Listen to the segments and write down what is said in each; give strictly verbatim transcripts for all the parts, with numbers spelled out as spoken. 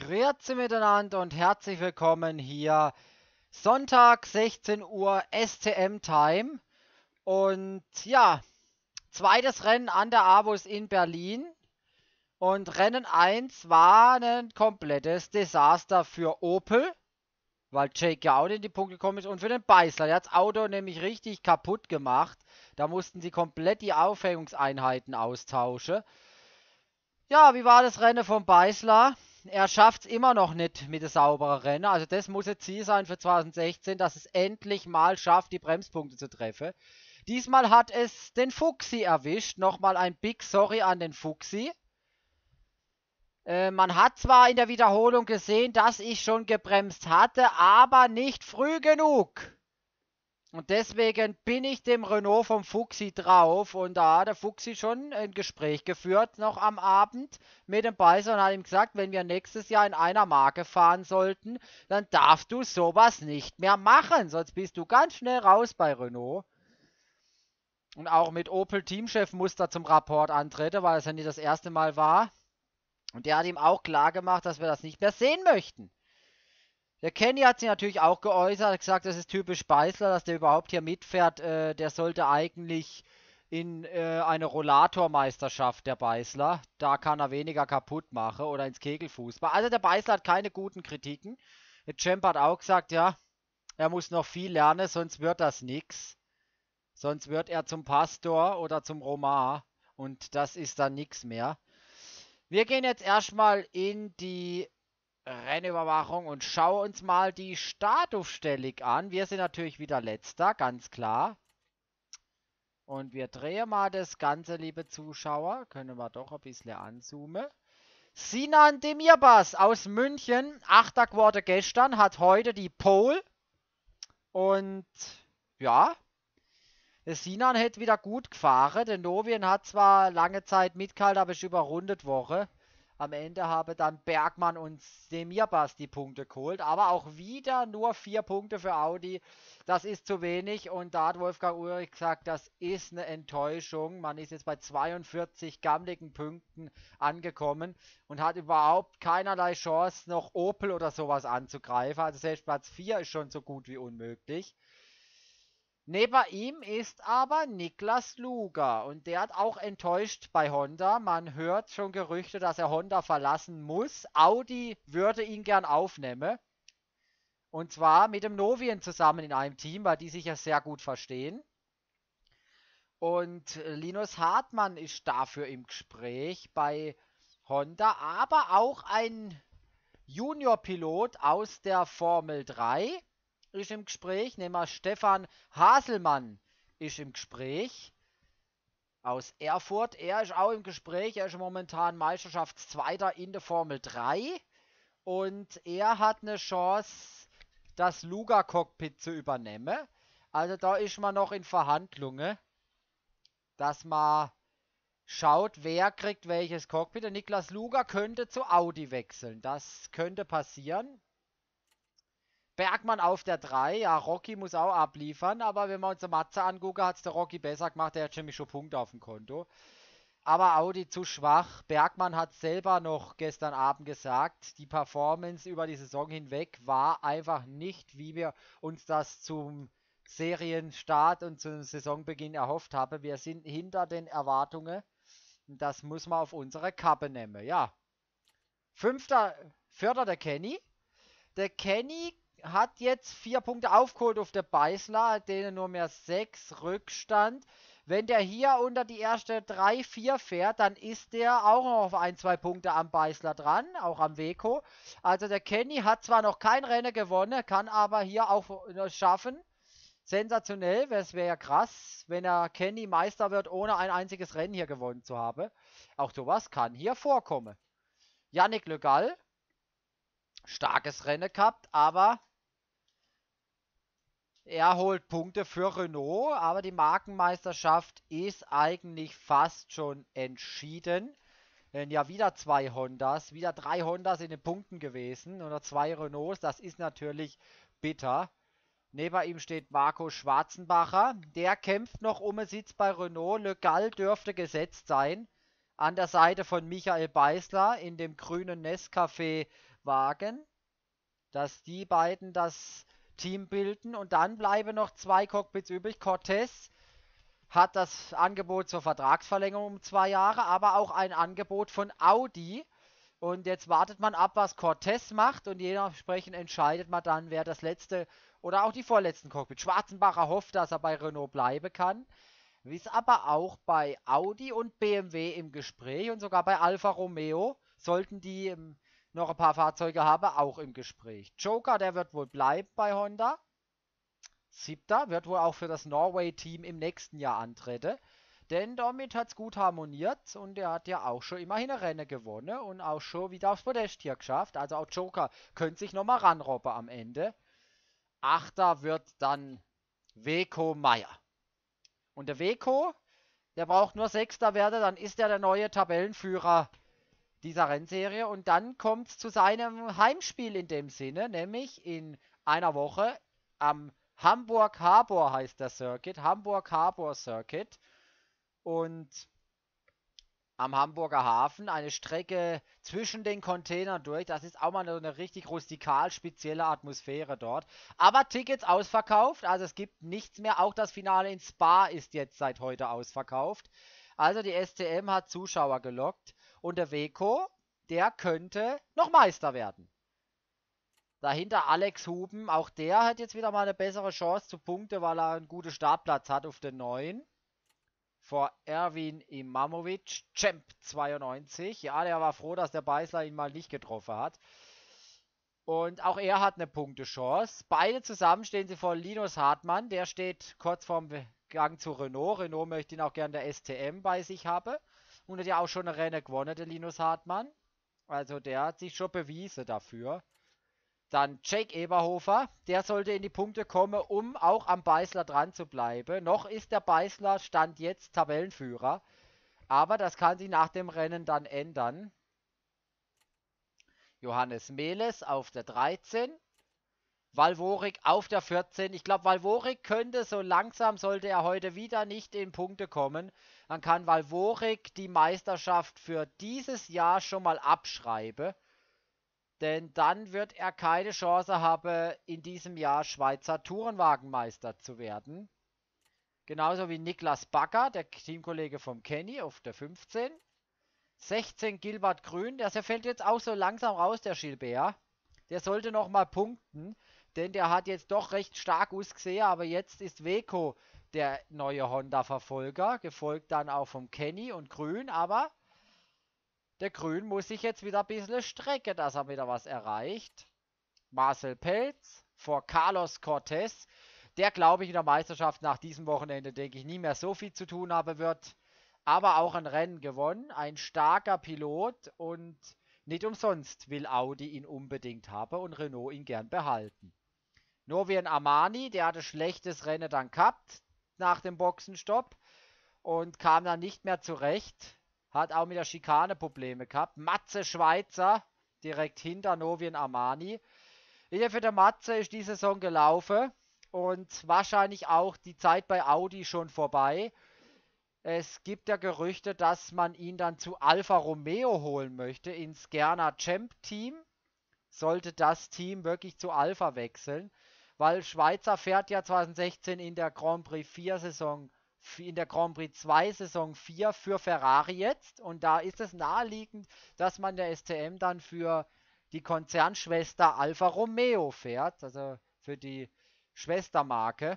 Grüezi miteinander und herzlich willkommen hier. Sonntag, sechzehn Uhr S T M-Time. Und ja, zweites Rennen an der Avus in Berlin. Und Rennen eins war ein komplettes Desaster für Opel, weil Jake ja auch in die Punkte gekommen ist. Und für den Beißler, der hat das Auto nämlich richtig kaputt gemacht. Da mussten sie komplett die Aufhängungseinheiten austauschen. Ja, wie war das Rennen vom Beißler? Er schafft es immer noch nicht mit dem sauberen Rennen. Also das muss ein Ziel sein für zwanzig sechzehn, dass es endlich mal schafft, die Bremspunkte zu treffen. Diesmal hat es den Fuchsi erwischt. Nochmal ein Big Sorry an den Fuchsi. Äh, man hat zwar in der Wiederholung gesehen, dass ich schon gebremst hatte, aber nicht früh genug. Und deswegen bin ich dem Renault vom Fuchsi drauf. Und da hat der Fuchsi schon ein Gespräch geführt, noch am Abend mit dem Beißer und hat ihm gesagt, wenn wir nächstes Jahr in einer Marke fahren sollten, dann darfst du sowas nicht mehr machen. Sonst bist du ganz schnell raus bei Renault. Und auch mit Opel Teamchef musste er zum Rapport antreten, weil es ja nicht das erste Mal war. Und der hat ihm auch klar gemacht, dass wir das nicht mehr sehen möchten. Der Kenny hat sich natürlich auch geäußert, hat gesagt, das ist typisch Beißler, dass der überhaupt hier mitfährt. Äh, der sollte eigentlich in äh, eine Rollatormeisterschaft, der Beißler. Da kann er weniger kaputt machen oder ins Kegelfußball. Also der Beißler hat keine guten Kritiken. Der Champ hat auch gesagt, ja, er muss noch viel lernen, sonst wird das nix. Sonst wird er zum Pastor oder zum Romar und das ist dann nix mehr. Wir gehen jetzt erstmal in die Rennüberwachung und schauen uns mal die Startaufstellung an. Wir sind natürlich wieder letzter, ganz klar. Und wir drehen mal das Ganze, liebe Zuschauer. Können wir doch ein bisschen anzoomen. Sinan Demirbas aus München, achter geworden gestern, hat heute die Pole. Und ja, der Sinan hätte wieder gut gefahren. Der Novien hat zwar lange Zeit mitgehalten, aber ist überrundet worden. Am Ende habe dann Bergmann und Demirbas die Punkte geholt. Aber auch wieder nur vier Punkte für Audi. Das ist zu wenig. Und da hat Wolfgang Uhrich gesagt, das ist eine Enttäuschung. Man ist jetzt bei zweiundvierzig gammeligen Punkten angekommen und hat überhaupt keinerlei Chance, noch Opel oder sowas anzugreifen. Also selbst Platz vier ist schon so gut wie unmöglich. Neben ihm ist aber Niklas Luger und der hat auch enttäuscht bei Honda. Man hört schon Gerüchte, dass er Honda verlassen muss. Audi würde ihn gern aufnehmen. Und zwar mit dem Novien zusammen in einem Team, weil die sich ja sehr gut verstehen. Und Linus Hartmann ist dafür im Gespräch bei Honda, aber auch ein Junior-Pilot aus der Formel drei. Ist im Gespräch, nehmen wir Stefan Haselmann ist im Gespräch aus Erfurt. Er ist auch im Gespräch, er ist momentan Meisterschaftszweiter in der Formel drei und er hat eine Chance, das Luger-Cockpit zu übernehmen. Also da ist man noch in Verhandlungen, dass man schaut, wer kriegt welches Cockpit. Der Niklas Luger könnte zu Audi wechseln, das könnte passieren. Bergmann auf der drei, ja, Rocky muss auch abliefern, aber wenn wir uns den Matze angucken, hat es der Rocky besser gemacht, der hat nämlich schon Punkte auf dem Konto. Aber Audi zu schwach. Bergmann hat selber noch gestern Abend gesagt, die Performance über die Saison hinweg war einfach nicht, wie wir uns das zum Serienstart und zum Saisonbeginn erhofft haben. Wir sind hinter den Erwartungen. Das muss man auf unsere Kappe nehmen, ja. Fünfter, vierter der Kenny. Der Kenny hat jetzt vier Punkte aufgeholt auf der Beißler, denen nur mehr sechs Rückstand. Wenn der hier unter die erste drei, vier fährt, dann ist der auch noch auf ein, zwei Punkte am Beißler dran, auch am Weco. Also der Kenny hat zwar noch kein Rennen gewonnen, kann aber hier auch schaffen. Sensationell, es wäre ja krass, wenn er Kenny Meister wird, ohne ein einziges Rennen hier gewonnen zu haben. Auch sowas kann hier vorkommen. Yannick Le Gall, starkes Rennen gehabt, aber er holt Punkte für Renault, aber die Markenmeisterschaft ist eigentlich fast schon entschieden. Denn ja, wieder zwei Hondas, wieder drei Hondas in den Punkten gewesen oder zwei Renaults, das ist natürlich bitter. Neben ihm steht Marco Schwarzenbacher, der kämpft noch um den Sitz bei Renault. Le Gall dürfte gesetzt sein. An der Seite von Michael Beißler in dem grünen Nescafé Wagen, dass die beiden das Team bilden und dann bleiben noch zwei Cockpits übrig. Cortez hat das Angebot zur Vertragsverlängerung um zwei Jahre, aber auch ein Angebot von Audi. Und jetzt wartet man ab, was Cortez macht und dementsprechend entscheidet man dann, wer das letzte oder auch die vorletzten Cockpit. Schwarzenbacher hofft, dass er bei Renault bleiben kann. Ist aber auch bei Audi und B M W im Gespräch und sogar bei Alfa Romeo sollten die ähm, noch ein paar Fahrzeuge haben, auch im Gespräch. Joker, der wird wohl bleiben bei Honda. Siebter, wird wohl auch für das Norway-Team im nächsten Jahr antreten. Denn damit hat es gut harmoniert und er hat ja auch schon immerhin eine Rennen gewonnen und auch schon wieder aufs Podest hier geschafft. Also auch Joker könnte sich nochmal ranrobben am Ende. Achter wird dann Weko Meyer. Und der Weko, der braucht nur Sechster werden, dann ist er der neue Tabellenführer dieser Rennserie. Und dann kommt es zu seinem Heimspiel in dem Sinne, nämlich in einer Woche am Hamburg Harbor heißt der Circuit, Hamburg Harbor Circuit. Und am Hamburger Hafen eine Strecke zwischen den Containern durch. Das ist auch mal eine, eine richtig rustikal spezielle Atmosphäre dort. Aber Tickets ausverkauft, also es gibt nichts mehr. Auch das Finale in Spa ist jetzt seit heute ausverkauft. Also die S T M hat Zuschauer gelockt. Und der Weko, der könnte noch Meister werden. Dahinter Alex Huben, auch der hat jetzt wieder mal eine bessere Chance zu punkten, weil er einen guten Startplatz hat auf den neuen. Vor Erwin Imamovic, Champ zweiundneunzig. Ja, der war froh, dass der Beisler ihn mal nicht getroffen hat. Und auch er hat eine Punktechance. Beide zusammen stehen sie vor Linus Hartmann. Der steht kurz vorm Gang zu Renault. Renault möchte ihn auch gerne der S T M bei sich haben. Und hat ja auch schon eine Rennen gewonnen, der Linus Hartmann. Also der hat sich schon bewiesen dafür. Dann Jake Eberhofer, der sollte in die Punkte kommen, um auch am Beisler dran zu bleiben. Noch ist der Beisler Stand jetzt Tabellenführer, aber das kann sich nach dem Rennen dann ändern. Johannes Meles auf der dreizehn, Valvorik auf der vierzehn. Ich glaube, Valvorik könnte so langsam, sollte er heute wieder nicht in Punkte kommen, dann kann Valvorik die Meisterschaft für dieses Jahr schon mal abschreiben. Denn dann wird er keine Chance haben, in diesem Jahr Schweizer Tourenwagenmeister zu werden. Genauso wie Niklas Backer, der Teamkollege vom Kenny, auf der fünfzehn. sechzehn Gilbert Grün, der fällt jetzt auch so langsam raus, der Gilbert. Der sollte nochmal punkten, denn der hat jetzt doch recht stark ausgesehen, aber jetzt ist Weko der neue Honda-Verfolger, gefolgt dann auch vom Kenny und Grün, aber der Grün muss sich jetzt wieder ein bisschen strecken, dass er wieder was erreicht. Marcel Pelz vor Carlos Cortez, der glaube ich in der Meisterschaft nach diesem Wochenende, denke ich, nie mehr so viel zu tun haben wird. Aber auch ein Rennen gewonnen, ein starker Pilot und nicht umsonst will Audi ihn unbedingt haben und Renault ihn gern behalten. Novien Armani, der hatte schlechtes Rennen dann gehabt nach dem Boxenstopp und kam dann nicht mehr zurecht. Hat auch mit der Schikane Probleme gehabt. Matze Schweizer, direkt hinter Novien Armani. Für der Matze ist die Saison gelaufen und wahrscheinlich auch die Zeit bei Audi schon vorbei. Es gibt ja Gerüchte, dass man ihn dann zu Alfa Romeo holen möchte, ins Gerner Champ Team. Sollte das Team wirklich zu Alfa wechseln, weil Schweizer fährt ja zwanzig sechzehn in der Grand Prix vier Saison in der Grand Prix zwei Saison vier für Ferrari jetzt und da ist es naheliegend, dass man der S T M dann für die Konzernschwester Alfa Romeo fährt, also für die Schwestermarke.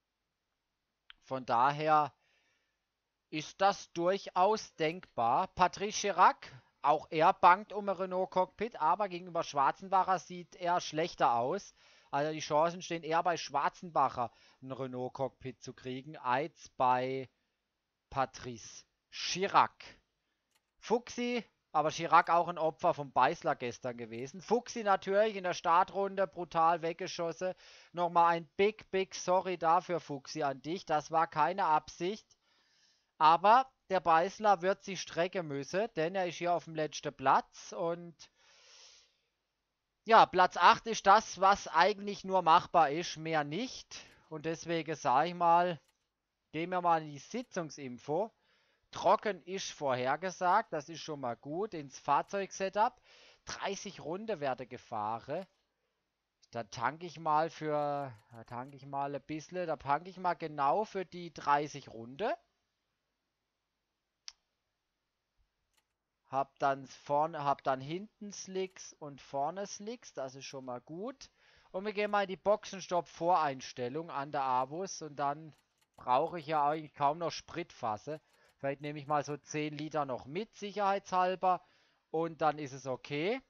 Von daher ist das durchaus denkbar. Patrice Chirac, auch er bangt um ein Renault-Cockpit, aber gegenüber Schwarzenbacher sieht er schlechter aus. Also die Chancen stehen eher bei Schwarzenbacher, ein Renault-Cockpit zu kriegen, als bei Patrice Chirac. Fuchsi, aber Chirac auch ein Opfer vom Beisler gestern gewesen. Fuchsi natürlich in der Startrunde brutal weggeschossen. Nochmal ein big, big sorry dafür, Fuchsi, an dich. Das war keine Absicht. Aber der Beisler wird sich strecken müssen, denn er ist hier auf dem letzten Platz und ja, Platz acht ist das, was eigentlich nur machbar ist, mehr nicht. Und deswegen sage ich mal, gehen wir mal in die Sitzungsinfo. Trocken ist vorhergesagt, das ist schon mal gut, ins Fahrzeugsetup. dreißig Runde werde gefahren. Da tanke ich mal für, da tanke ich mal ein bisschen, da tanke ich mal genau für die dreißig Runde. Hab dann vorne, hab dann hinten Slicks und vorne Slicks, das ist schon mal gut. Und wir gehen mal in die Boxenstopp-Voreinstellung an der Avus und dann brauche ich ja eigentlich kaum noch Spritfasse. Vielleicht nehme ich mal so zehn Liter noch mit, sicherheitshalber. Und dann ist es okay.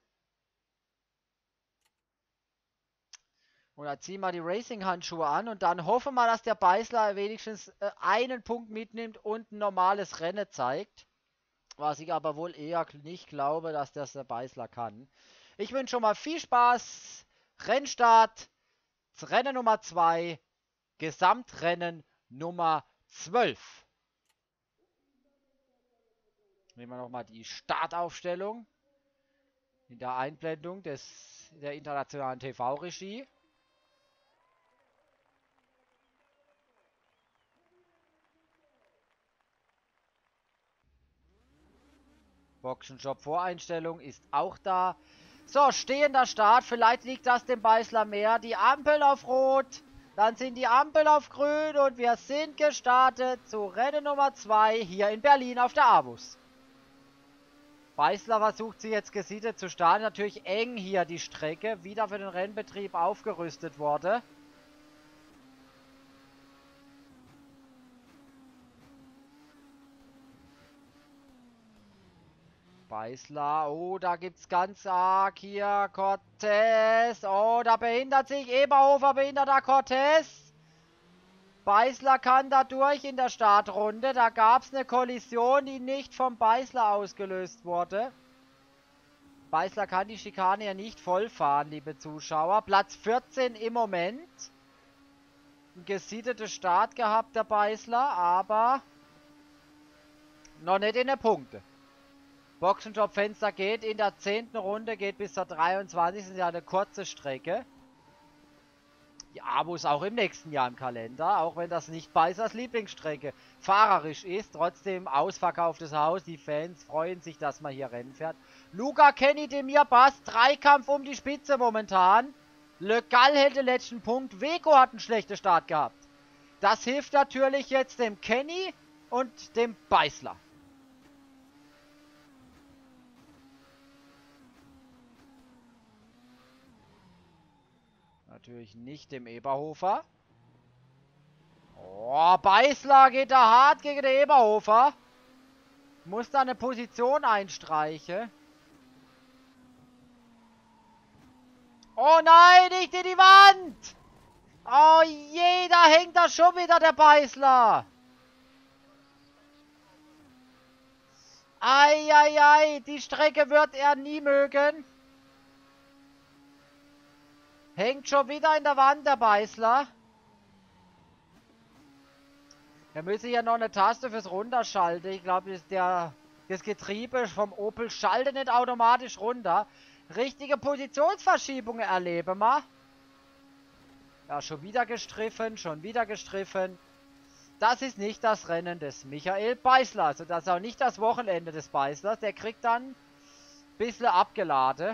Und dann ziehen wir die Racing-Handschuhe an und dann hoffen wir, dass der Beißler wenigstens äh, einen Punkt mitnimmt und ein normales Rennen zeigt. Was ich aber wohl eher nicht glaube, dass das der Beißler kann. Ich wünsche schon mal viel Spaß. Rennstart, Rennen Nummer zwei, Gesamtrennen Nummer zwölf. Nehmen wir nochmal die Startaufstellung in der Einblendung des, der internationalen T V-Regie. Boxenstopp-Voreinstellung ist auch da. So, stehender Start. Vielleicht liegt das dem Beißler mehr. Die Ampel auf Rot. Dann sind die Ampel auf Grün. Und wir sind gestartet zu Rennen Nummer zwei hier in Berlin auf der Avus. Beißler versucht sie jetzt gesittet zu starten. Natürlich eng hier die Strecke. Wieder für den Rennbetrieb aufgerüstet wurde. Beißler, oh, da gibt's ganz arg hier Cortez. Oh, da behindert sich Eberhofer, behinderter Cortez. Beißler kann da durch in der Startrunde. Da gab es eine Kollision, die nicht vom Beißler ausgelöst wurde. Beißler kann die Schikane ja nicht vollfahren, liebe Zuschauer. Platz vierzehn im Moment. Ein gesitteter Start gehabt, der Beißler, aber noch nicht in den Punkten. Boxenstopp-Fenster geht in der zehnten Runde, geht bis zur dreiundzwanzigsten Das ist ja eine kurze Strecke. Die Avus auch im nächsten Jahr im Kalender, auch wenn das nicht Beißlers Lieblingsstrecke fahrerisch ist. Trotzdem ausverkauftes Haus, die Fans freuen sich, dass man hier Rennen fährt. Luca, Kenny, Demir, Bass, Dreikampf um die Spitze momentan. Le Gall hält den letzten Punkt, Weco hat einen schlechten Start gehabt. Das hilft natürlich jetzt dem Kenny und dem Beißler. Natürlich nicht dem Eberhofer. Oh, Beißler geht da hart gegen den Eberhofer. Muss da eine Position einstreichen. Oh nein, nicht in die Wand! Oh je, da hängt da schon wieder der Beißler. Eieiei, die Strecke wird er nie mögen. Hängt schon wieder in der Wand, der Beißler. Er müsse ja noch eine Taste fürs Runterschalten. Ich glaube, das, das Getriebe vom Opel schaltet nicht automatisch runter. Richtige Positionsverschiebungen erleben wir. Ja, schon wieder gestriffen, schon wieder gestriffen. Das ist nicht das Rennen des Michael Beißlers. Und das ist auch nicht das Wochenende des Beißlers. Der kriegt dann ein bisschen abgeladen.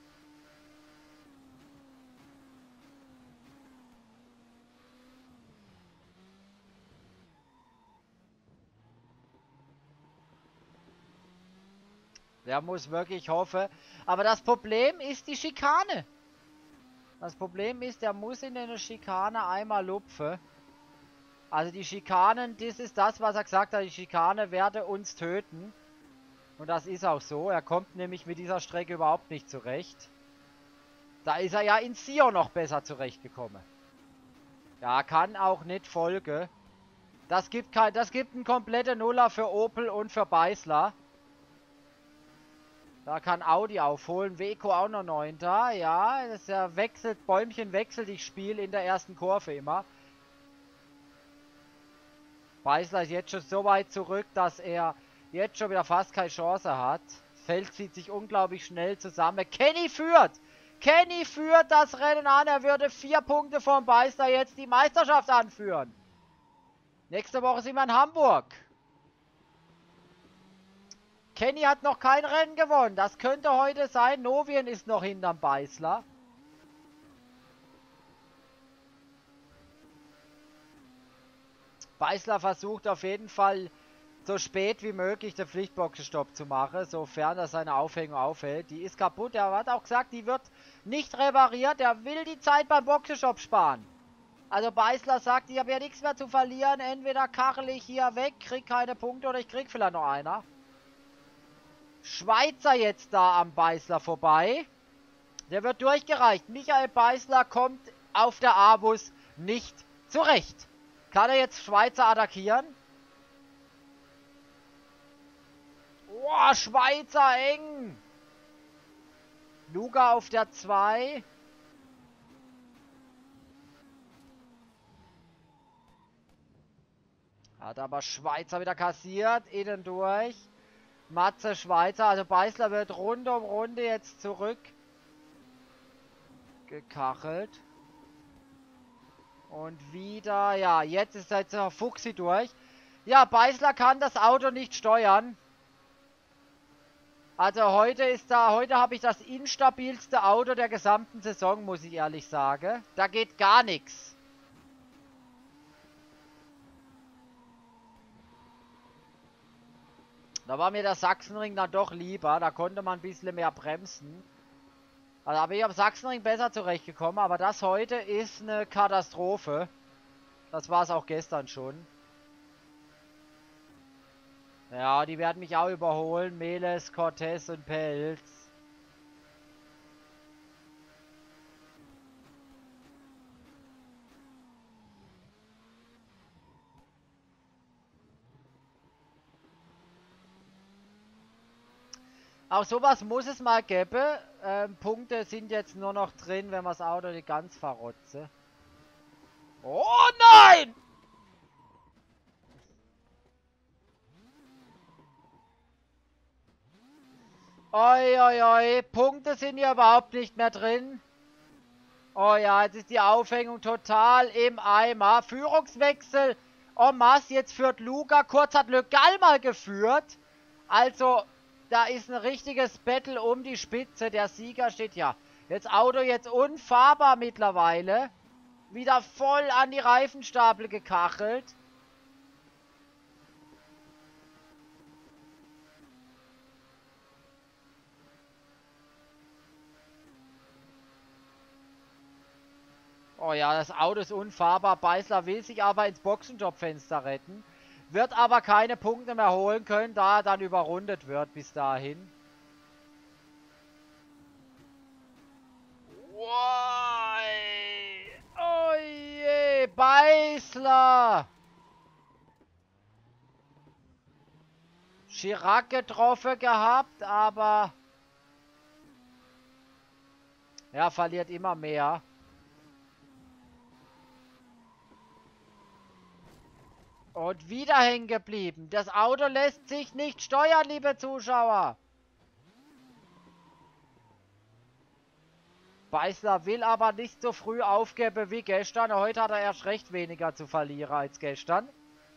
Der muss wirklich hoffen. Aber das Problem ist die Schikane. Das Problem ist, der muss in eine Schikane einmal lupfen. Also die Schikanen, das ist das, was er gesagt hat. Die Schikane werde uns töten. Und das ist auch so. Er kommt nämlich mit dieser Strecke überhaupt nicht zurecht. Da ist er ja in Sion noch besser zurechtgekommen. Ja, kann auch nicht folgen. Das gibt, kein, das gibt einen kompletten Nuller für Opel und für Beißler. Da kann Audi aufholen. Weco auch noch neunter Ja, das ist ja wechselt, Bäumchen wechselt das Spiel in der ersten Kurve immer. Beißler ist jetzt schon so weit zurück, dass er jetzt schon wieder fast keine Chance hat. Das Feld zieht sich unglaublich schnell zusammen. Kenny führt! Kenny führt das Rennen an. Er würde vier Punkte vom Beißler jetzt die Meisterschaft anführen. Nächste Woche sind wir in Hamburg. Kenny hat noch kein Rennen gewonnen. Das könnte heute sein. Novien ist noch hinterm Beißler. Beißler versucht auf jeden Fall so spät wie möglich den Pflichtboxenstopp zu machen, sofern er seine Aufhängung aufhält. Die ist kaputt. Er hat auch gesagt, die wird nicht repariert. Er will die Zeit beim Boxenstopp sparen. Also Beißler sagt, ich habe ja nichts mehr zu verlieren. Entweder kachel ich hier weg, krieg keine Punkte oder ich krieg vielleicht noch einer. Schweizer jetzt da am Beißler vorbei. Der wird durchgereicht. Michael Beißler kommt auf der A-Bus nicht zurecht. Kann er jetzt Schweizer attackieren? Boah, Schweizer eng. Luga auf der zwei. Hat aber Schweizer wieder kassiert. Innen durch. Matze Schweizer. Also Beißler wird Runde um Runde jetzt zurück gekachelt. Und wieder, ja, jetzt ist jetzt noch Fuchsi durch. Ja, Beißler kann das Auto nicht steuern. Also heute ist da, heute habe ich das instabilste Auto der gesamten Saison, muss ich ehrlich sagen. Da geht gar nichts. Da war mir der Sachsenring dann doch lieber, da konnte man ein bisschen mehr bremsen. Also habe ich am Sachsenring besser zurechtgekommen, aber das heute ist eine Katastrophe. Das war es auch gestern schon. Ja, die werden mich auch überholen. Meles, Cortez und Pelz. Auch sowas muss es mal geben. Ähm, Punkte sind jetzt nur noch drin, wenn man das Auto nicht ganz verrotze. Oh nein! Oi, oi, oi. Punkte sind hier überhaupt nicht mehr drin. Oh ja, jetzt ist die Aufhängung total im Eimer. Führungswechsel en masse. Jetzt führt Luga. Kurz hat Le Gall mal geführt. Also, da ist ein richtiges Battle um die Spitze. Der Sieger steht ja. Jetzt Auto jetzt unfahrbar mittlerweile. Wieder voll an die Reifenstapel gekachelt. Oh ja, das Auto ist unfahrbar. Beißler will sich aber ins Boxenstoppfenster retten. Wird aber keine Punkte mehr holen können, da er dann überrundet wird bis dahin. Oh je, Beißler! Chirac getroffen gehabt, aber... Ja, verliert immer mehr. Und wieder hängen geblieben. Das Auto lässt sich nicht steuern, liebe Zuschauer. Beißler will aber nicht so früh aufgeben wie gestern. Heute hat er erst recht weniger zu verlieren als gestern.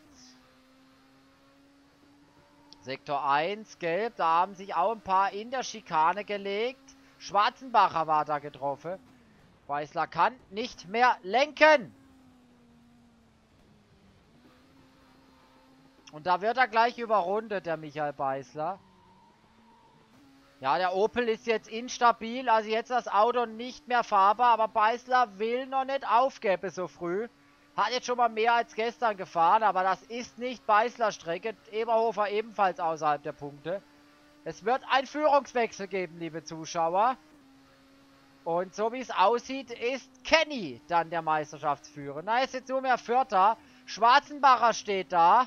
Sektor eins, gelb. Da haben sich auch ein paar in der Schikane gelegt. Schwarzenbacher war da getroffen. Beißler kann nicht mehr lenken. Und da wird er gleich überrundet, der Michael Beißler. Ja, der Opel ist jetzt instabil, also jetzt das Auto nicht mehr fahrbar, aber Beißler will noch nicht aufgeben so früh. Hat jetzt schon mal mehr als gestern gefahren, aber das ist nicht Beißler Strecke. Eberhofer ebenfalls außerhalb der Punkte. Es wird einen Führungswechsel geben, liebe Zuschauer. Und so wie es aussieht, ist Kenny dann der Meisterschaftsführer. Na, ist jetzt nur mehr Vierter. Schwarzenbacher steht da.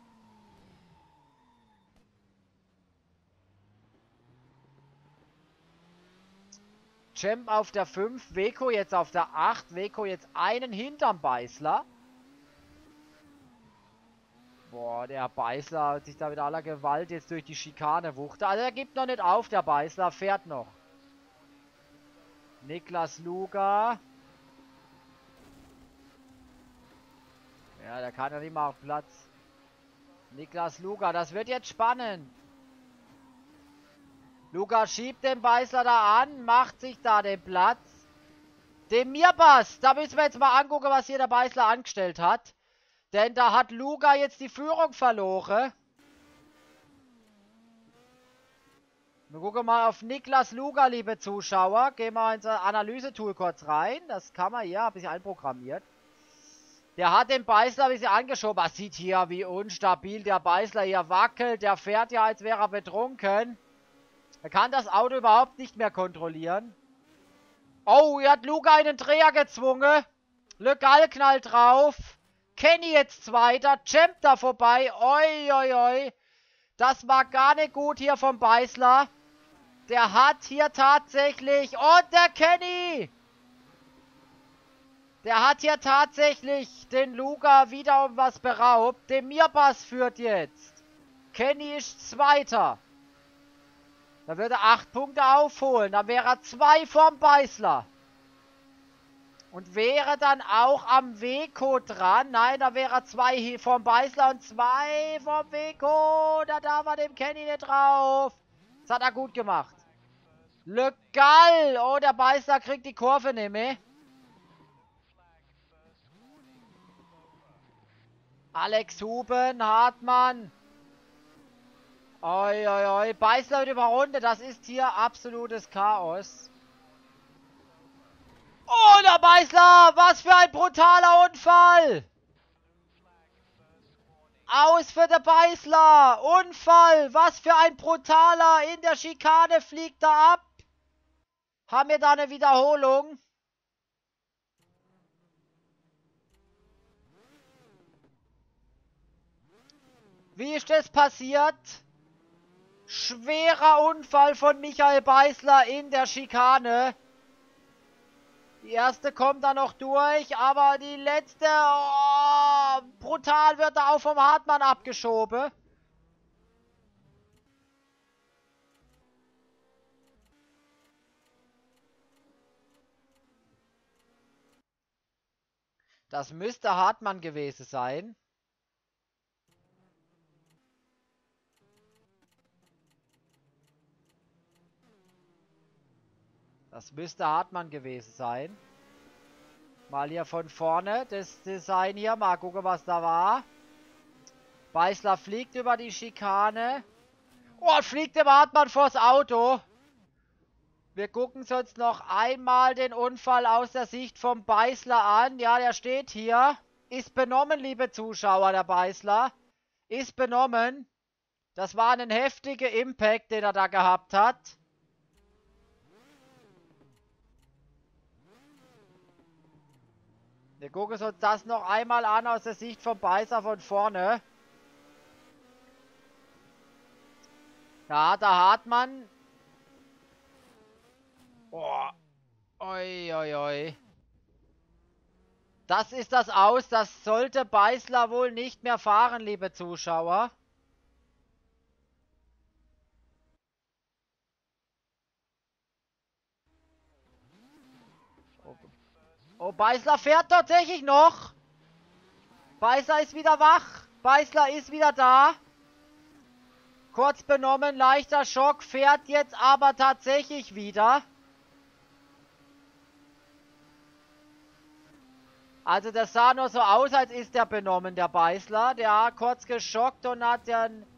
Cem auf der fünf, Weco jetzt auf der acht, Weco jetzt einen hinterm Beißler. Boah, der Beißler hat sich da mit aller Gewalt jetzt durch die Schikane wuchte. Also er gibt noch nicht auf, der Beißler fährt noch. Niklas Luga. Ja, der kann ja nicht mal auf Platz. Niklas Luga, das wird jetzt spannend. Luca schiebt den Beißler da an, macht sich da den Platz. Dem Mirbas, da müssen wir jetzt mal angucken, was hier der Beißler angestellt hat. Denn da hat Luca jetzt die Führung verloren. Wir gucken mal auf Niklas Luga, liebe Zuschauer. Gehen wir ins Analyse-Tool kurz rein. Das kann man hier, habe ich einprogrammiert. Der hat den Beißler ein bisschen angeschoben. Man sieht hier, wie unstabil der Beißler hier wackelt. Der fährt ja, als wäre er betrunken. Er kann das Auto überhaupt nicht mehr kontrollieren. Oh, hier hat Luga einen Dreher gezwungen. Le Gall knallt drauf. Kenny jetzt Zweiter. Champ da vorbei. Oi, oi, oi. Das war gar nicht gut hier vom Beißler. Der hat hier tatsächlich... Und der Kenny! Der hat hier tatsächlich den Luga wieder um was beraubt. Der Mirbas führt jetzt. Kenny ist Zweiter. Da würde er acht Punkte aufholen. Dann wäre er zwei vom Beißler. Und wäre dann auch am Weco dran. Nein, da wäre er zwei vom Beißler und zwei vom Weco. Da darf er dem Kenny nicht drauf. Das hat er gut gemacht. Le Gall. Oh, der Beißler kriegt die Kurve nicht mehr. Alex Huben, Hartmann. Oi, oi, oi. Beißler wird überrundet. Das ist hier absolutes Chaos. Oh, der Beißler. Was für ein brutaler Unfall. Aus für den Beißler. Unfall. Was für ein brutaler. In der Schikane fliegt er ab. Haben wir da eine Wiederholung? Wie ist das passiert? Schwerer Unfall von Michael Beißler in der Schikane. Die erste kommt da noch durch, aber die letzte, oh, brutal wird da auch vom Hartmann abgeschoben. Das müsste Hartmann gewesen sein. Das müsste Hartmann gewesen sein. Mal hier von vorne das Design hier. Mal gucken, was da war. Beißler fliegt über die Schikane. Oh, fliegt dem Hartmann vors Auto. Wir gucken uns jetzt noch einmal den Unfall aus der Sicht vom Beißler an. Ja, der steht hier. Ist benommen, liebe Zuschauer, der Beißler. Ist benommen. Das war ein heftiger Impact, den er da gehabt hat. Wir gucken uns das noch einmal an aus der Sicht vom Beißler von vorne. Ja, der Hartmann. Oh. Oi, oi, oi. Das ist das Aus. Das sollte Beißler wohl nicht mehr fahren, liebe Zuschauer. Oh, Beißler fährt tatsächlich noch. Beißler ist wieder wach. Beißler ist wieder da. Kurz benommen, leichter Schock, fährt jetzt aber tatsächlich wieder. Also das sah nur so aus, als ist der benommen, der Beißler. Der hat kurz geschockt und hat dann...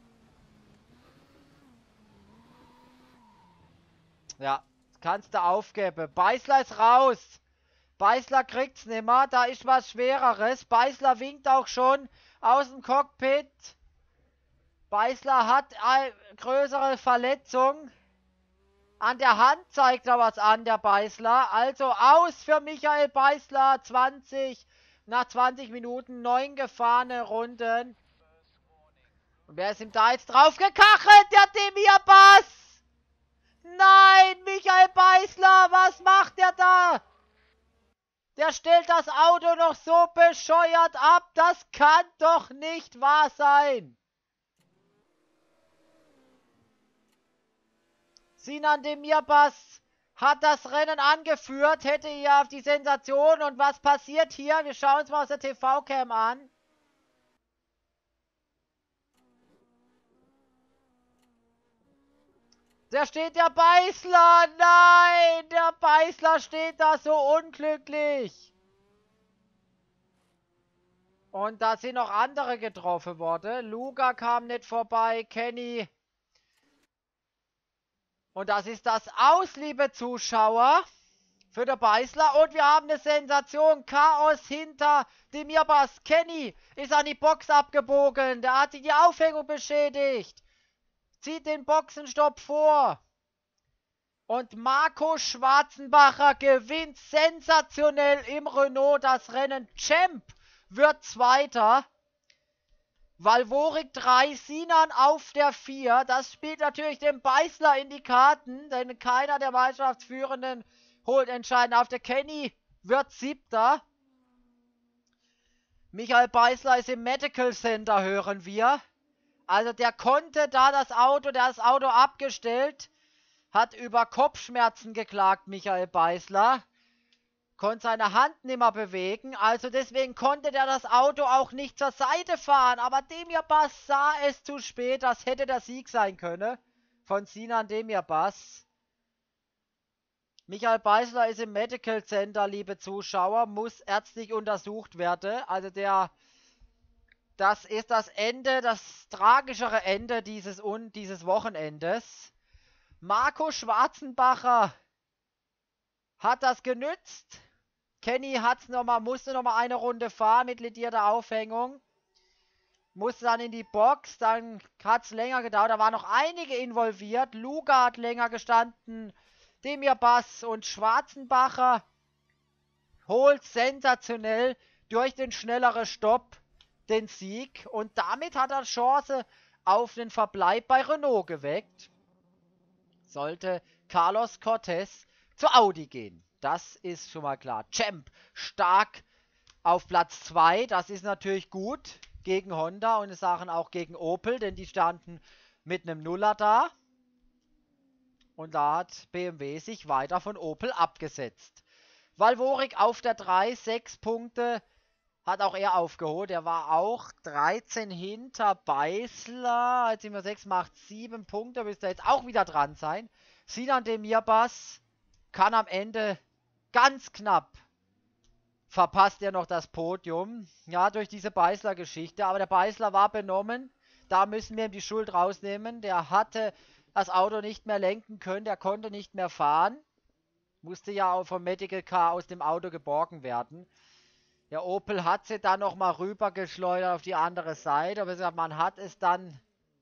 Ja, kannst du aufgeben. Beißler ist raus. Beißler kriegt's nimmer, da ist was Schwereres. Beißler winkt auch schon aus dem Cockpit. Beißler hat eine größere Verletzung. An der Hand zeigt er was an, der Beißler. Also aus für Michael Beißler. zwanzig, nach zwanzig Minuten neun gefahrene Runden. Und wer ist ihm da jetzt drauf gekachelt? Der Demirbas! Nein, Michael Beißler, was macht der da? Der stellt das Auto noch so bescheuert ab. Das kann doch nicht wahr sein. Sinan Demirbas hat das Rennen angeführt, hätte hier auf die Sensation. Und was passiert hier? Wir schauen uns mal aus der T V-Cam an. Da steht der Beißler. Nein, der Beißler steht da so unglücklich. Und da sind noch andere getroffen worden. Luca kam nicht vorbei, Kenny. Und das ist das Aus, liebe Zuschauer, für den Beißler. Und wir haben eine Sensation. Chaos hinter dem Mirbas. Kenny ist an die Box abgebogen. Der hat sich die Aufhängung beschädigt. Zieht den Boxenstopp vor. Und Marco Schwarzenbacher gewinnt sensationell im Renault das Rennen. Champ wird Zweiter. Valvorik drei, Sinan auf der vier. Das spielt natürlich dem Beißler in die Karten, denn keiner der Mannschaftsführenden holt entscheidend auf. Der Kenny wird Siebter. Michael Beißler ist im Medical Center, hören wir. Also der konnte da das Auto, der hat das Auto abgestellt, hat über Kopfschmerzen geklagt, Michael Beißler. Konnte seine Hand nicht mehr bewegen, also deswegen konnte der das Auto auch nicht zur Seite fahren. Aber Demirbas sah es zu spät, das hätte der Sieg sein können von Sinan Demirbas. Michael Beißler ist im Medical Center, liebe Zuschauer, muss ärztlich untersucht werden. Also der, das ist das Ende, das tragischere Ende dieses, dieses Wochenendes. Marco Schwarzenbacher hat das genützt. Kenny hat's noch mal, musste noch mal eine Runde fahren mit ledierter Aufhängung. Musste dann in die Box, dann hat es länger gedauert. Da waren noch einige involviert. Luca hat länger gestanden. Demirbas und Schwarzenbacher holt sensationell durch den schnelleren Stopp den Sieg. Und damit hat er Chance auf den Verbleib bei Renault geweckt. Sollte Carlos Cortez zu Audi gehen. Das ist schon mal klar. Champ stark auf Platz zwei. Das ist natürlich gut gegen Honda und in Sachen auch gegen Opel, denn die standen mit einem Nuller da. Und da hat B M W sich weiter von Opel abgesetzt. Valvorik auf der drei, sechs Punkte hat auch er aufgeholt. Er war auch dreizehn hinter Beißler. Jetzt sind wir sechs, macht sieben Punkte. Müsste jetzt auch wieder dran sein. Sinan Demirbas kann am Ende ganz knapp verpasst er noch das Podium. Ja, durch diese Beißler-Geschichte. Aber der Beißler war benommen. Da müssen wir ihm die Schuld rausnehmen. Der hatte das Auto nicht mehr lenken können. Der konnte nicht mehr fahren. Musste ja auch vom Medical Car aus dem Auto geborgen werden. Der Opel hat sie dann nochmal rübergeschleudert auf die andere Seite. Aber man hat es dann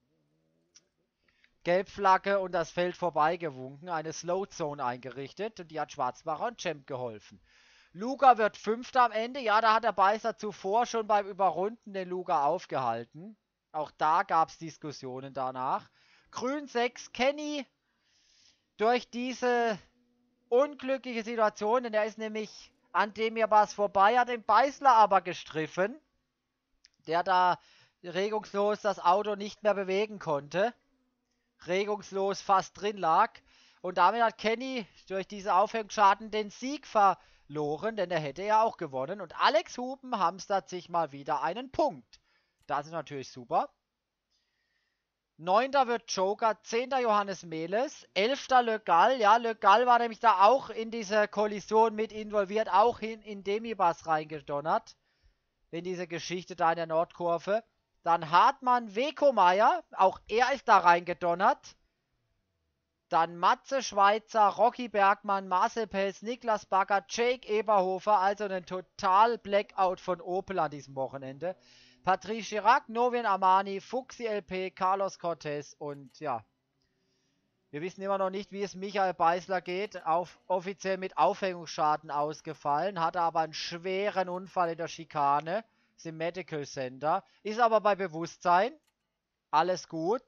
Gelbflagge und das Feld vorbeigewunken. Eine Slow Zone eingerichtet. Und die hat Schwarzbacher und Champ geholfen. Luca wird Fünfter am Ende. Ja, da hat der Beißler zuvor schon beim Überrunden den Luca aufgehalten. Auch da gab es Diskussionen danach. Grün sechs, Kenny durch diese unglückliche Situation, denn er ist nämlich an Demirbas vorbei, hat den Beißler aber gestriffen, der da regungslos das Auto nicht mehr bewegen konnte. Regungslos fast drin lag. Und damit hat Kenny durch diese Aufhängungsschaden den Sieg verloren, denn er hätte ja auch gewonnen. Und Alex Huben hamstert sich mal wieder einen Punkt. Das ist natürlich super. Neunter wird Joker, zehnter Johannes Meles, elfter Le Gall. Ja, Le Gall war nämlich da auch in diese Kollision mit involviert, auch hin in Demirbas reingedonnert. In diese Geschichte da in der Nordkurve. Dann Hartmann Wekomeyer, auch er ist da reingedonnert. Dann Matze Schweizer, Rocky Bergmann, Marcel Pelz, Niklas Bagger, Jake Eberhofer. Also ein total Blackout von Opel an diesem Wochenende. Patrice Chirac, Novien Armani, Fuxi L P, Carlos Cortez und ja, wir wissen immer noch nicht, wie es Michael Beißler geht. Auf, offiziell mit Aufhängungsschaden ausgefallen, hatte aber einen schweren Unfall in der Schikane, ist im Medical Center, ist aber bei Bewusstsein. Alles gut.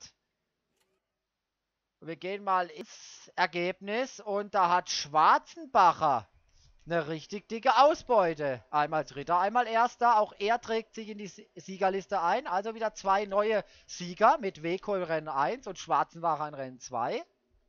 Wir gehen mal ins Ergebnis und da hat Schwarzenbacher eine richtig dicke Ausbeute. Einmal Dritter, einmal Erster. Auch er trägt sich in die Siegerliste ein. Also wieder zwei neue Sieger mit Weco in Rennen eins und Schwarzenbacher in Rennen zwei.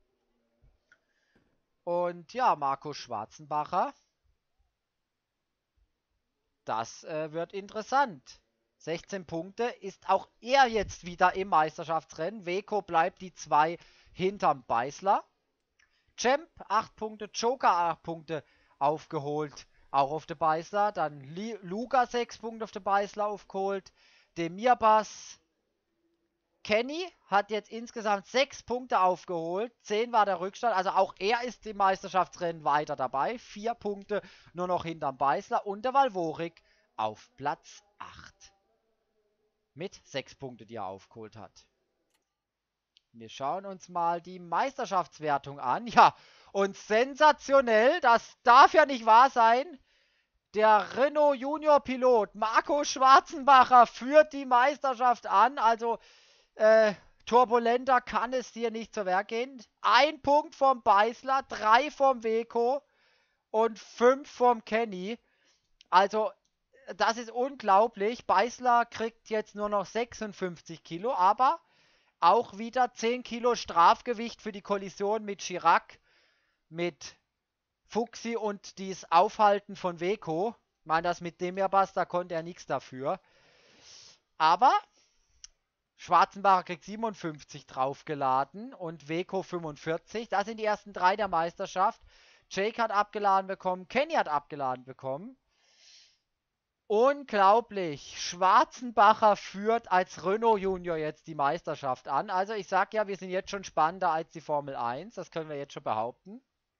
Und ja, Marco Schwarzenbacher. Das äh, wird interessant. sechzehn Punkte. Ist auch er jetzt wieder im Meisterschaftsrennen. Weco bleibt die zwei hinterm Beißler. Champ acht Punkte, Joker acht Punkte aufgeholt. Auch auf der Beißler. Dann Luga sechs Punkte auf der Beißler aufgeholt. Demirbas. Kenny hat jetzt insgesamt sechs Punkte aufgeholt. zehn war der Rückstand. Also auch er ist im Meisterschaftsrennen weiter dabei. vier Punkte nur noch hinterm Beißler. Und der Valvorik auf Platz acht. Mit sechs Punkte, die er aufgeholt hat. Wir schauen uns mal die Meisterschaftswertung an. Ja, und sensationell, das darf ja nicht wahr sein. Der Renault Junior Pilot Marco Schwarzenbacher führt die Meisterschaft an. Also äh, turbulenter kann es dir nicht zu Werk gehen. Ein Punkt vom Beißler, drei vom Weco und fünf vom Kenny. Also das ist unglaublich. Beißler kriegt jetzt nur noch sechsundfünfzig Kilo, aber auch wieder zehn Kilo Strafgewicht für die Kollision mit Chirac, mit Fuchsi und dieses Aufhalten von Weco. Ich meine, das mit Demirbas, da konnte er nichts dafür. Aber Schwarzenbacher kriegt siebenundfünfzig draufgeladen und Weco fünfundvierzig. Das sind die ersten drei der Meisterschaft. Jake hat abgeladen bekommen, Kenny hat abgeladen bekommen. Unglaublich. Schwarzenbacher führt als Renault Junior jetzt die Meisterschaft an. Also ich sag ja, wir sind jetzt schon spannender als die Formel eins. Das können wir jetzt schon behaupten.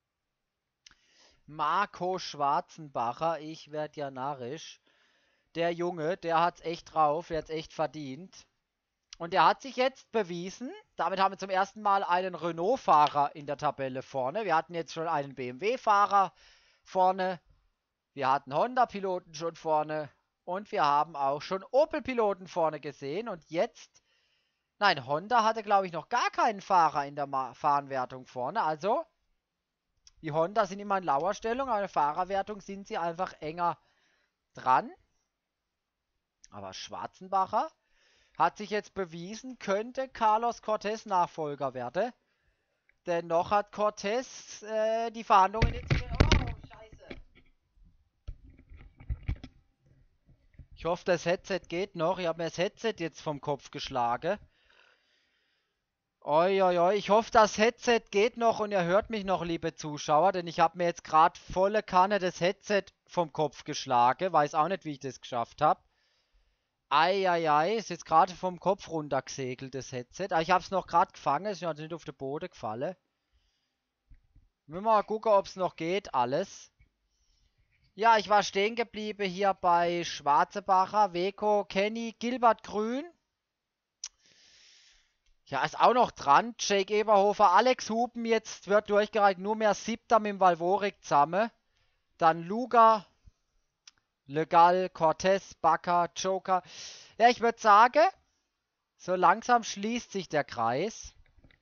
Marco Schwarzenbacher, ich werde ja narrisch. Der Junge, der hat's echt drauf, der hat's echt verdient. Und der hat sich jetzt bewiesen. Damit haben wir zum ersten Mal einen Renault-Fahrer in der Tabelle vorne. Wir hatten jetzt schon einen B M W-Fahrer vorne. Wir hatten Honda-Piloten schon vorne. Und wir haben auch schon Opel-Piloten vorne gesehen. Und jetzt, nein, Honda hatte, glaube ich, noch gar keinen Fahrer in der Fahrenwertung vorne. Also, die Honda sind immer in Lauerstellung. Aber in der Fahrerwertung sind sie einfach enger dran. Aber Schwarzenbacher hat sich jetzt bewiesen, könnte Carlos Cortés Nachfolger werden. Denn noch hat Cortés äh, die Verhandlungen jetzt... Oh, scheiße. Ich hoffe, das Headset geht noch. Ich habe mir das Headset jetzt vom Kopf geschlagen. Oi, oi, oi. Ich hoffe, das Headset geht noch und ihr hört mich noch, liebe Zuschauer. Denn ich habe mir jetzt gerade volle Kanne das Headset vom Kopf geschlagen. Weiß auch nicht, wie ich das geschafft habe. Eieiei, ist jetzt gerade vom Kopf runtergesegelt, das Headset. Aber ich habe es noch gerade gefangen, ist also nicht auf den Boden gefallen. Wir mal gucken, ob es noch geht, alles. Ja, ich war stehen geblieben hier bei Schwarzenbacher, Weco, Kenny, Gilbert Grün. Ja, ist auch noch dran. Jake Eberhofer, Alex Hupen, jetzt wird durchgereicht, nur mehr Siebter mit dem Valvorik zusammen. Dann Luga. Legal, Cortés, Bakker, Joker. Ja, ich würde sagen, so langsam schließt sich der Kreis.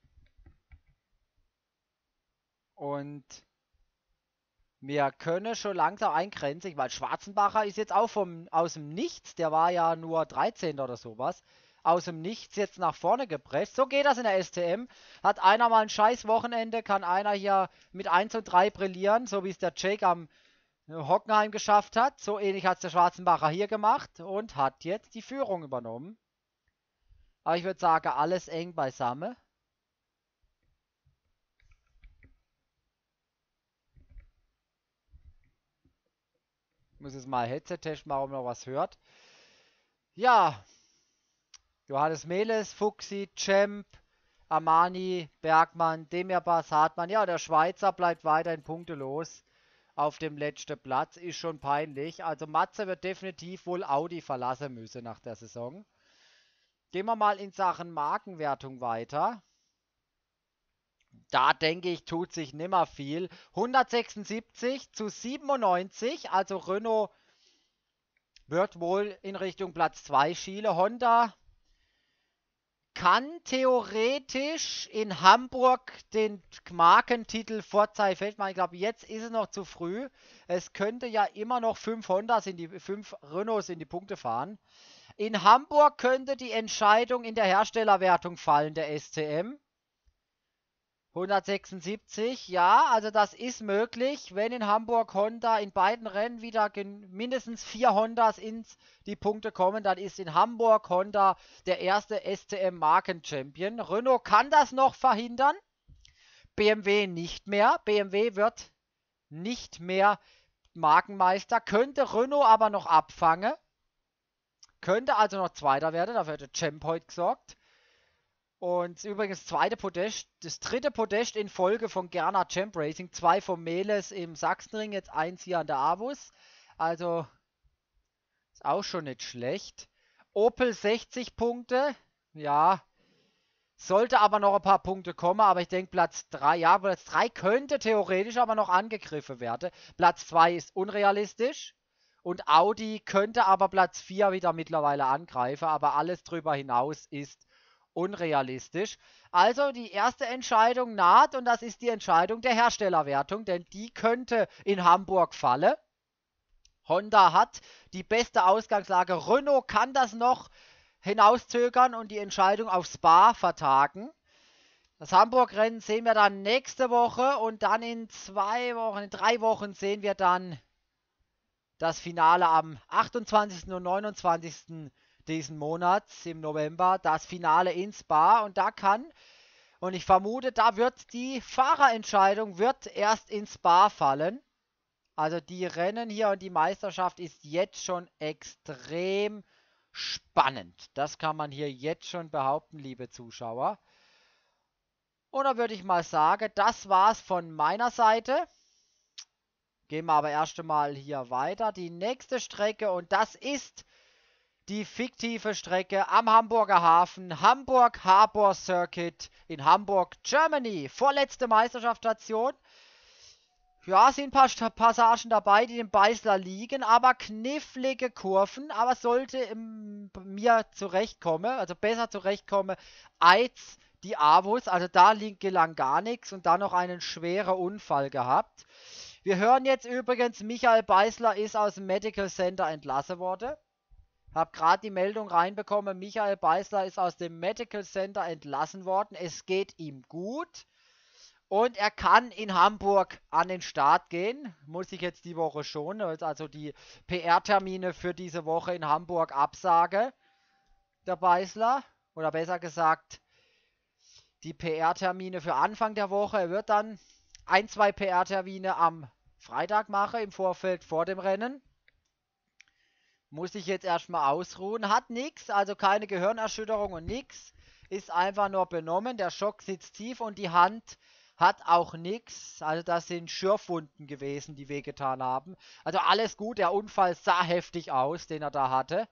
Und wir können schon langsam eingrenzen, weil Schwarzenbacher ist jetzt auch vom, aus dem Nichts, der war ja nur dreizehnter oder sowas, aus dem Nichts jetzt nach vorne gepresst. So geht das in der S T M. Hat einer mal ein scheiß Wochenende, kann einer hier mit eins und drei brillieren, so wie es der Jake am Hockenheim geschafft hat. So ähnlich hat es der Schwarzenbacher hier gemacht und hat jetzt die Führung übernommen. Aber ich würde sagen, alles eng beisammen. Ich muss jetzt mal Headset-Test machen, ob man noch was hört. Ja, Johannes Meles, Fuchsi, Champ, Armani, Bergmann, Demirbas, Hartmann. Ja, der Schweizer bleibt weiterhin punktelos auf dem letzten Platz. Ist schon peinlich. Also Matze wird definitiv wohl Audi verlassen müssen nach der Saison. Gehen wir mal in Sachen Markenwertung weiter. Da denke ich, tut sich nimmer viel. hundertsechsundsiebzig zu siebenundneunzig. Also Renault wird wohl in Richtung Platz zwei schielen. Honda kann theoretisch in Hamburg den Markentitel vorzeigen. Feldmann, ich glaube, jetzt ist es noch zu früh. Es könnte ja immer noch fünf Hondas in die fünf Renaults in die Punkte fahren. In Hamburg könnte die Entscheidung in der Herstellerwertung fallen, der S C M. hundertsechsundsiebzig, ja, also das ist möglich, wenn in Hamburg Honda in beiden Rennen wieder mindestens vier Hondas in die Punkte kommen, dann ist in Hamburg Honda der erste S C M-Marken-Champion. Renault kann das noch verhindern, B M W nicht mehr. B M W wird nicht mehr Markenmeister, könnte Renault aber noch abfangen, könnte also noch Zweiter werden, dafür hätte Champ heute gesorgt. Und übrigens das zweite Podest, das dritte Podest in Folge von Gerner Champ Racing, zwei von Meles im Sachsenring, jetzt eins hier an der Avus. Also ist auch schon nicht schlecht. Opel sechzig Punkte, ja, sollte aber noch ein paar Punkte kommen, aber ich denke Platz drei, ja, Platz drei könnte theoretisch aber noch angegriffen werden. Platz zwei ist unrealistisch und Audi könnte aber Platz vier wieder mittlerweile angreifen, aber alles drüber hinaus ist unrealistisch. Also die erste Entscheidung naht und das ist die Entscheidung der Herstellerwertung, denn die könnte in Hamburg fallen. Honda hat die beste Ausgangslage. Renault kann das noch hinauszögern und die Entscheidung auf Spa vertagen. Das Hamburg-Rennen sehen wir dann nächste Woche und dann in zwei Wochen, in drei Wochen sehen wir dann das Finale am achtundzwanzigsten und neunundzwanzigsten diesen Monats im November, das Finale in Spa und da kann, und ich vermute, da wird die Fahrerentscheidung wird erst in Spa fallen. Also die Rennen hier und die Meisterschaft ist jetzt schon extrem spannend. Das kann man hier jetzt schon behaupten, liebe Zuschauer. Und da würde ich mal sagen, das war's von meiner Seite. Gehen wir aber erst einmal hier weiter. Die nächste Strecke und das ist die fiktive Strecke am Hamburger Hafen, Hamburg Harbor Circuit in Hamburg, Germany. Vorletzte Meisterschaftsstation. Ja, sind ein paar Passagen dabei, die dem Beisler liegen, aber knifflige Kurven, aber sollte im, mir zurechtkommen, also besser zurechtkommen als die Avus, also da gelang gar nichts und dann noch einen schweren Unfall gehabt. Wir hören jetzt übrigens, Michael Beisler ist aus dem Medical Center entlassen worden. Hab gerade die Meldung reinbekommen, Michael Beisler ist aus dem Medical Center entlassen worden. Es geht ihm gut. Und er kann in Hamburg an den Start gehen. Muss ich jetzt die Woche schon. Also die P R-Termine für diese Woche in Hamburg absage. Der Beisler. Oder besser gesagt, die P R-Termine für Anfang der Woche. Er wird dann ein, zwei P R-Termine am Freitag machen, im Vorfeld vor dem Rennen. Muss ich jetzt erstmal ausruhen. Hat nichts, also keine Gehirnerschütterung und nichts. Ist einfach nur benommen. Der Schock sitzt tief und die Hand hat auch nichts. Also das sind Schürfwunden gewesen, die wehgetan haben. Also alles gut. Der Unfall sah heftig aus, den er da hatte.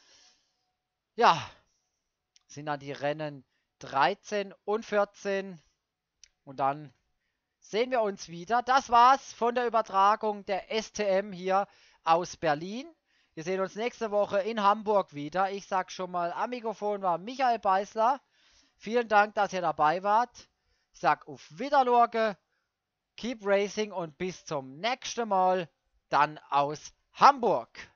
Ja, sind dann die Rennen dreizehn und vierzehn. Und dann sehen wir uns wieder. Das war's von der Übertragung der S T M hier aus Berlin. Wir sehen uns nächste Woche in Hamburg wieder. Ich sag schon mal, am Mikrofon war Michael Beisler. Vielen Dank, dass ihr dabei wart. Ich sag auf Wiederlorge, keep racing und bis zum nächsten Mal, dann aus Hamburg.